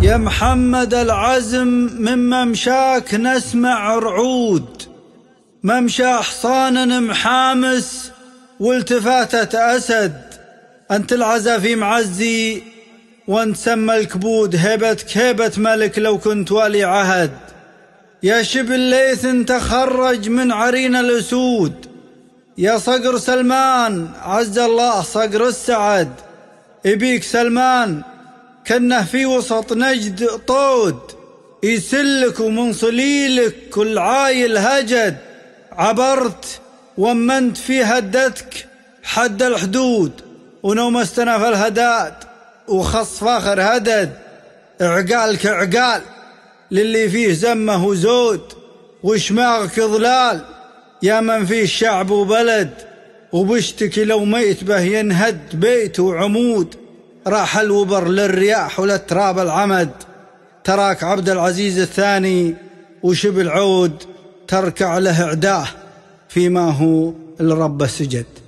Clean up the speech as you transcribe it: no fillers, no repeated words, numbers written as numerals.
يا محمد العزم من ممشاك نسمع رعود، ممشى حصان محامس والتفاتة أسد. أنت العزا في معزي وانت سمى الكبود، هيبتك هيبة ملك لو كنت ولي عهد. يا شبل الليث تخرج من عرين الأسود، يا صقر سلمان عز الله صقر السعد. يبيك سلمان كنه في وسط نجد طود، يسلك ومن صليلك كل عايل هجد. عبرت ومنت في هدتك حد الحدود، ونومستنا في الهداد وخص فاخر هدد. عقالك عقال للي فيه زمه وزود، وشماغك ظلال يا من فيه شعب وبلد. وبشتكي لو ميت به ينهد بيت وعمود، راح الوبر للرياح وللتراب العمد. تراك عبد العزيز الثاني وشبل عود، تركع له عداه فيما هو لرب سجد.